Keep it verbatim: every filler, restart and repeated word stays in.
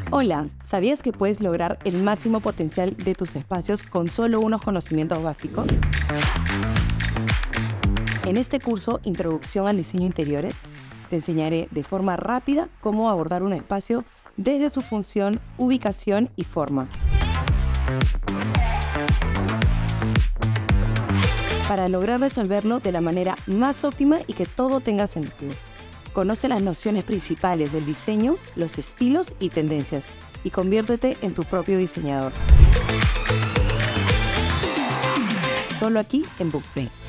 Hola, ¿sabías que puedes lograr el máximo potencial de tus espacios con solo unos conocimientos básicos? En este curso, Introducción al Diseño Interiores, te enseñaré de forma rápida cómo abordar un espacio desde su función, ubicación y forma. Para lograr resolverlo de la manera más óptima y que todo tenga sentido. Conoce las nociones principales del diseño, los estilos y tendencias, y conviértete en tu propio diseñador. Solo aquí en Bookplay.